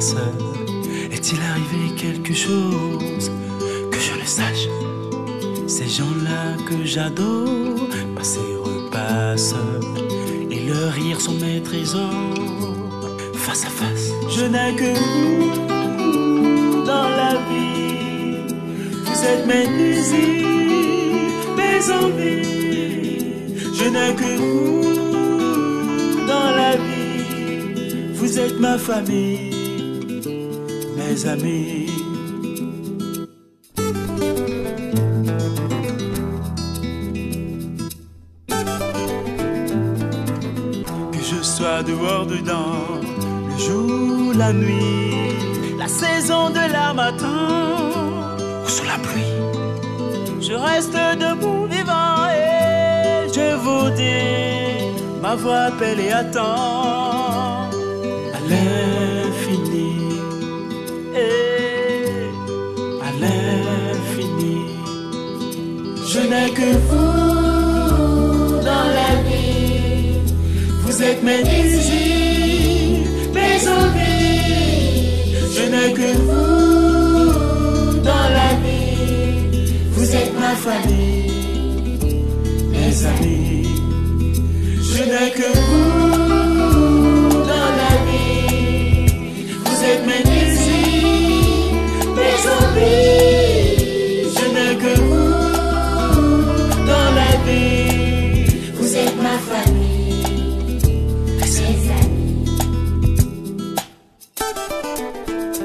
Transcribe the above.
passe. Est-il arrivé quelque chose que je ne sache? Ces gens-là que j'adore passent et repassent, et leurs rires sont mes trésors. Face à face, je n'ai que vous dans la vie. Vous êtes mes désirs, mes envies. Je n'ai que vous dans la vie. Vous êtes ma famille, mes amis. Que je sois dehors, dedans, le jour, la nuit, la saison de la matin ou sous la pluie, je reste debout vivant et je vous dis, ma voix appelle et attend à l'infini, et à l'infini. Je n'ai que vous dans la vie. Vous êtes mes désirs, mes envies. Je n'ai que vous dans la vie. Vous êtes ma famille, mes amis. Je n'ai que vous dans la vie. Vous êtes mes désirs, mes envies. Je n'ai que vous dans la vie. Vous êtes ma famille, mes amis.